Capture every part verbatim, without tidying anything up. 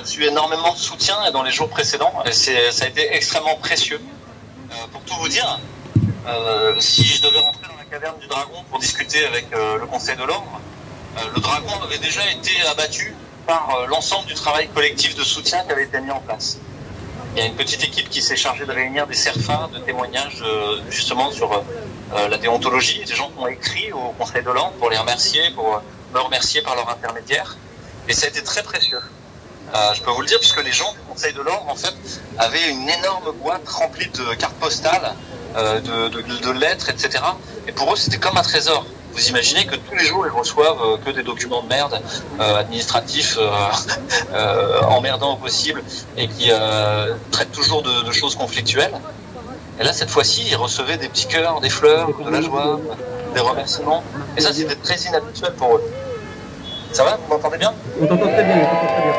reçu énormément de soutien dans les jours précédents. Et c'est, ça a été extrêmement précieux. Euh, pour tout vous dire, euh, si je devais rentrer dans la caverne du dragon pour discuter avec euh, le Conseil de l'Ordre, euh, le dragon avait déjà été abattu par euh, l'ensemble du travail collectif de soutien qui avait été mis en place. Il y a une petite équipe qui s'est chargée de réunir des cerfas, de témoignages euh, justement sur euh, la déontologie, des gens qui ont écrit au Conseil de l'Ordre pour les remercier, pour me remercier par leur intermédiaire. Et ça a été très précieux. Euh, je peux vous le dire, puisque les gens du Conseil de l'Ordre, en fait, avaient une énorme boîte remplie de cartes postales, euh, de, de, de lettres, et cetera. Et pour eux, c'était comme un trésor. Vous imaginez que tous les jours, ils reçoivent euh, que des documents de merde, euh, administratifs, euh, euh, emmerdants au possible, et qui euh, traitent toujours de, de choses conflictuelles. Et là, cette fois-ci, ils recevaient des petits cœurs, des fleurs, de la joie, des remerciements. Et ça, c'était très inhabituel pour eux. Ça va? Vous m'entendez bien? On t'entend très bien, on t'entend très bien.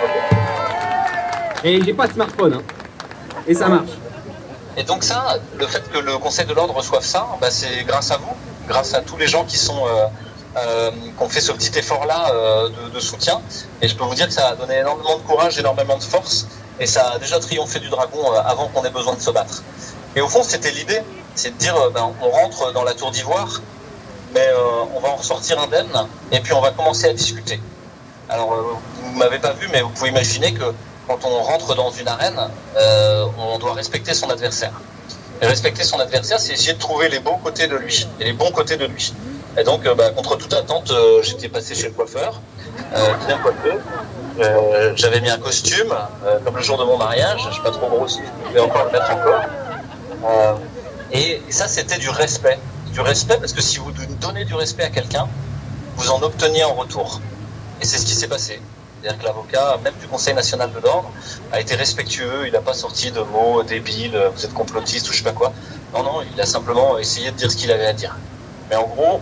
Et j'ai pas de smartphone, hein. Et ça marche. Et donc ça, le fait que le Conseil de l'Ordre reçoive ça, bah c'est grâce à vous, grâce à tous les gens qui sont euh, euh, qui ont fait ce petit effort-là euh, de, de soutien. Et je peux vous dire que ça a donné énormément de courage, énormément de force, et ça a déjà triomphé du dragon euh, avant qu'on ait besoin de se battre. Et au fond, c'était l'idée, c'est de dire, euh, ben, on rentre dans la tour d'ivoire, mais euh, on va en ressortir indemne, et puis on va commencer à discuter. Alors, euh, vous ne m'avez pas vu, mais vous pouvez imaginer que quand on rentre dans une arène, euh, on doit respecter son adversaire. Et respecter son adversaire, c'est essayer de trouver les beaux côtés de lui, et les bons côtés de lui. Et donc, euh, bah, contre toute attente, euh, j'étais passé chez le coiffeur, euh, bien coiffé. Euh, j'avais mis un costume, euh, comme le jour de mon mariage, je ne suis pas trop grossi, je pouvais encore le mettre encore. Euh, et ça, c'était du respect. Du respect, parce que si vous donnez du respect à quelqu'un, vous en obteniez en retour. Et c'est ce qui s'est passé. C'est-à-dire que l'avocat, même du Conseil national de l'ordre, a été respectueux, il n'a pas sorti de mots débiles, vous êtes complotiste ou je sais pas quoi. Non, non, il a simplement essayé de dire ce qu'il avait à dire. Mais en gros,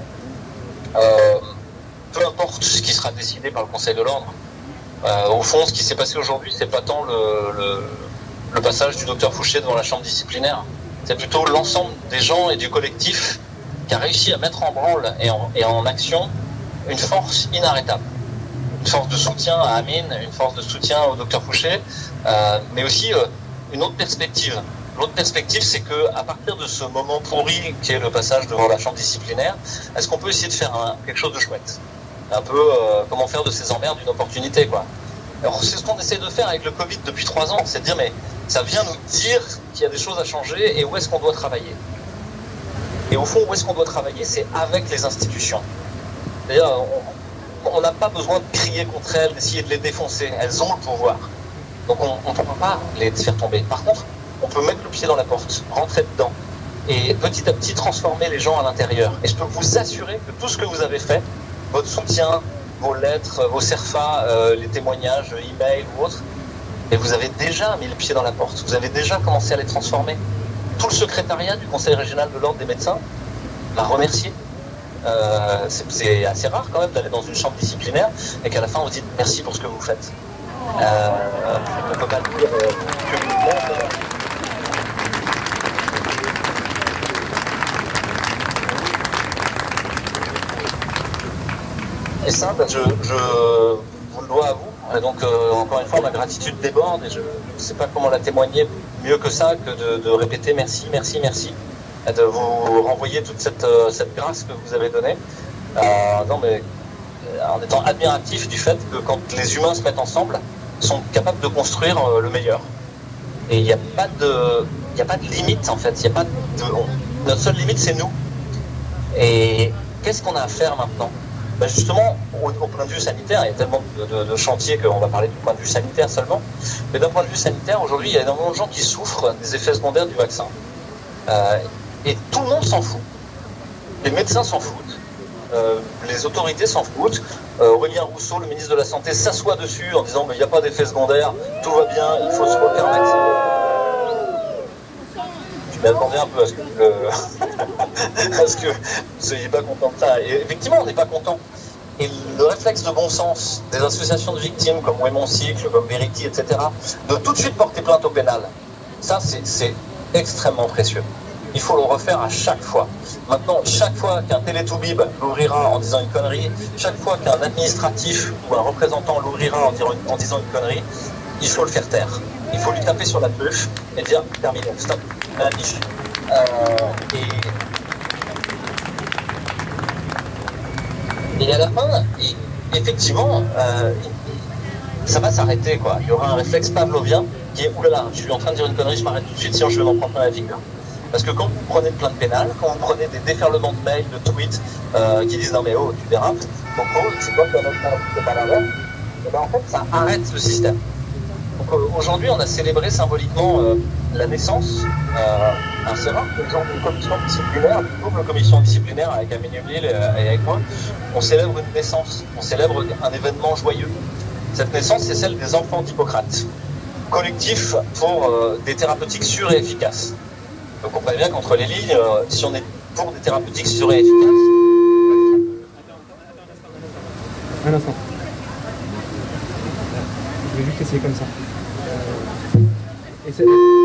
euh, peu importe ce qui sera décidé par le Conseil de l'ordre, euh, au fond, ce qui s'est passé aujourd'hui, c'est pas tant le, le, le passage du docteur Fouché devant la chambre disciplinaire, c'est plutôt l'ensemble des gens et du collectif qui a réussi à mettre en branle et en, et en action une force inarrêtable. Une force de soutien à Amine, une force de soutien au docteur Fouché, euh, mais aussi euh, une autre perspective. L'autre perspective, c'est que à partir de ce moment pourri qui est le passage devant la chambre disciplinaire, est-ce qu'on peut essayer de faire un, quelque chose de chouette? Un peu euh, comment faire de ces emmerdes une opportunité, quoi. Alors c'est ce qu'on essaie de faire avec le Covid depuis trois ans, c'est de dire mais ça vient nous dire qu'il y a des choses à changer et où est-ce qu'on doit travailler. Et au fond, où est-ce qu'on doit travailler? C'est avec les institutions. D'ailleurs, on n'a pas besoin de crier contre elles, d'essayer de les défoncer. Elles ont le pouvoir. Donc on ne pourra pas les faire tomber. Par contre, on peut mettre le pied dans la porte, rentrer dedans, et petit à petit transformer les gens à l'intérieur. Et je peux vous assurer que tout ce que vous avez fait, votre soutien, vos lettres, vos cerfas, euh, les témoignages, e-mail ou autres, et vous avez déjà mis le pied dans la porte. Vous avez déjà commencé à les transformer. Tout le secrétariat du Conseil régional de l'Ordre des médecins m'a remercié. Euh, c'est assez rare quand même d'aller dans une chambre disciplinaire et qu'à la fin on vous dit merci pour ce que vous faites. Euh, on ne peut pas le dire euh, publiquement. Et ça, ben, je, je vous le dois à vous. Et donc euh, encore une fois, ma gratitude déborde et je ne sais pas comment la témoigner mieux que ça, que de, de répéter merci, merci, merci. Et de vous renvoyer toute cette, euh, cette grâce que vous avez donnée, euh, non, mais, en étant admiratif du fait que quand les humains se mettent ensemble, ils sont capables de construire euh, le meilleur. Et il n'y a pas de, il n'y a pas de limite en fait. Il y a pas de, on, notre seule limite c'est nous. Et qu'est-ce qu'on a à faire maintenant? Ben justement, au, au point de vue sanitaire, il y a tellement de, de, de chantiers qu'on va parler du point de vue sanitaire seulement. Mais d'un point de vue sanitaire, aujourd'hui, il y a énormément de gens qui souffrent des effets secondaires du vaccin. Euh, Et tout le monde s'en fout. Les médecins s'en foutent. Euh, les autorités s'en foutent. Euh, Aurélien Rousseau, le ministre de la Santé, s'assoit dessus en disant il n'y a pas d'effet secondaire, tout va bien, il faut se refaire vacciner. Je m'attendais un peu à ce que, euh, à ce que vous ne soyez pas content de ça. Et effectivement, on n'est pas content. Et le réflexe de bon sens des associations de victimes comme Ouémon Cycle, comme Verity, et cetera, de tout de suite porter plainte au pénal, ça c'est extrêmement précieux. il faut le refaire à chaque fois. Maintenant, chaque fois qu'un télétoubib l'ouvrira en disant une connerie, chaque fois qu'un administratif ou un représentant l'ouvrira en, en disant une connerie, il faut le faire taire. Il faut lui taper sur la bûche et dire terminé, stop, la biche. Euh, et, et à la fin, il, effectivement, euh, ça va s'arrêter, quoi. Il y aura un réflexe pavlovien qui est oulala, je suis en train de dire une connerie, je m'arrête tout de suite, sinon je vais m'en prendre plein la figure. Parce que quand vous prenez de plaintes pénales, quand vous prenez des déferlements de mails, de tweets euh, qui disent non mais oh, tu dérapes, Coco, c'est quoi ton autre de pas l'inverse, et ben en fait ça arrête le système. Donc euh, aujourd'hui on a célébré symboliquement euh, la naissance, euh, c'est rare que les gens d'une commission disciplinaire, d'une double commission disciplinaire avec Amélie Hublil et avec moi, on célèbre une naissance, on célèbre un événement joyeux. Cette naissance c'est celle des enfants d'Hippocrate, collectif pour euh, des thérapeutiques sûres et efficaces. Donc on comprenez bien qu'entre les lignes, euh, si on est pour des thérapeutiques sûres et efficaces... Un instant. Je vais juste essayer comme ça. Et c'est...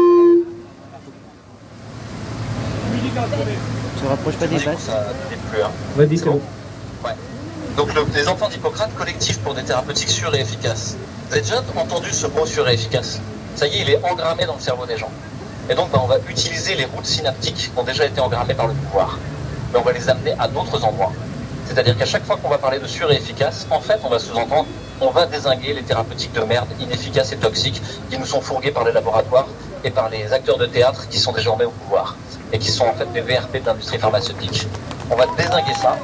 Tu rapproches pas des bases. Vas-y, c'est bon. Ouais. Donc le, les enfants d'Hippocrate, collectif pour des thérapeutiques sûres et efficaces. Vous avez déjà entendu ce mot sûr et efficace? Ça y est, il est engrammé dans le cerveau des gens. Et donc, ben, on va utiliser les routes synaptiques qui ont déjà été engrammées par le pouvoir. Mais on va les amener à d'autres endroits. C'est-à-dire qu'à chaque fois qu'on va parler de sûr et efficace, en fait, on va sous-entendre, on va dézinguer les thérapeutiques de merde, inefficaces et toxiques, qui nous sont fourguées par les laboratoires et par les acteurs de théâtre qui sont désormais au pouvoir. Et qui sont en fait des V R P de l'industrie pharmaceutique. On va dézinguer ça.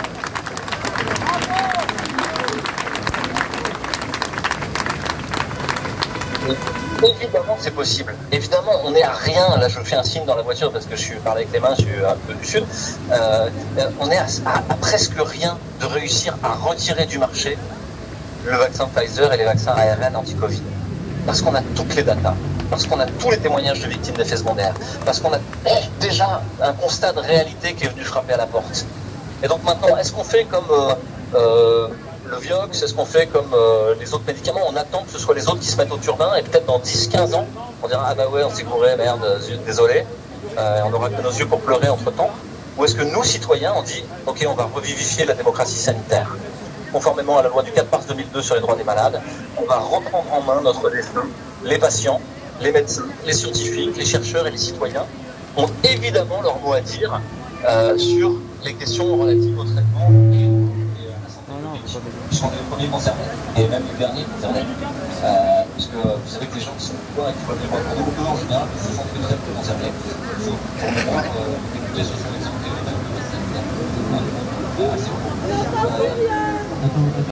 Évidemment c'est possible. Évidemment, on n'est à rien. Là, je fais un signe dans la voiture parce que je suis parlé avec les mains, je suis un peu du sud. Euh, on est à, à, à presque rien de réussir à retirer du marché le vaccin Pfizer et les vaccins A R N anti-Covid. Parce qu'on a toutes les datas, parce qu'on a tous les témoignages de victimes d'effets secondaires, parce qu'on a déjà un constat de réalité qui est venu frapper à la porte. Et donc maintenant, est-ce qu'on fait comme euh, euh, le Vioxx, est-ce qu'on fait comme euh, les autres médicaments? On attend que ce soit les autres qui se mettent au turbin et peut-être dans dix quinze ans, on dira ah bah ouais, on s'est gouré, merde, désolé, euh, on n'aura que nos yeux pour pleurer entre temps. Ou est-ce que nous, citoyens, on dit ok, on va revivifier la démocratie sanitaire, conformément à la loi du quatre mars deux mille deux sur les droits des malades, on va reprendre en main notre destin. Les patients, les médecins, les scientifiques, les chercheurs et les citoyens ont évidemment leur mot à dire euh, sur les questions relatives au traitement et ils sont les premiers concernés, et même les derniers concernés, euh, parce que vous savez que les gens qui sont au pouvoir et qui font les droits en général, ce sont les très peu concernés. Pour ne pas les députés sociaux et santé, les sanitaires, assez beaucoup.